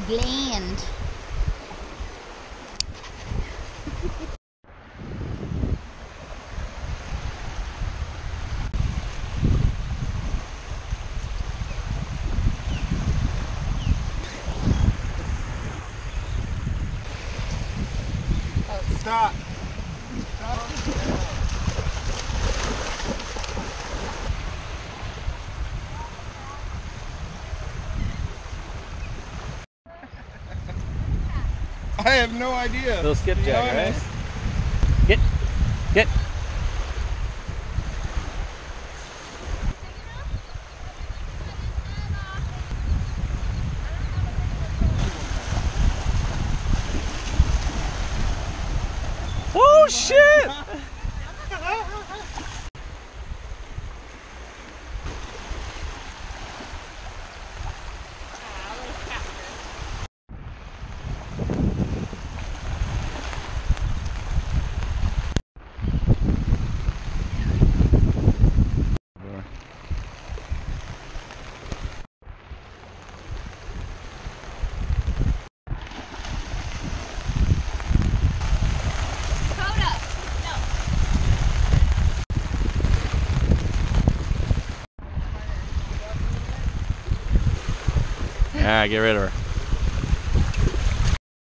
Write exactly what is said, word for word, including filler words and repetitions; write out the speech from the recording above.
Bland. Stop. Stop. I have no idea. Little skipjack, right? Get, get. Oh shit! Yeah, get rid of her.